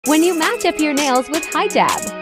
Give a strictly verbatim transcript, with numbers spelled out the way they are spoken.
When you match up your nails with hijab.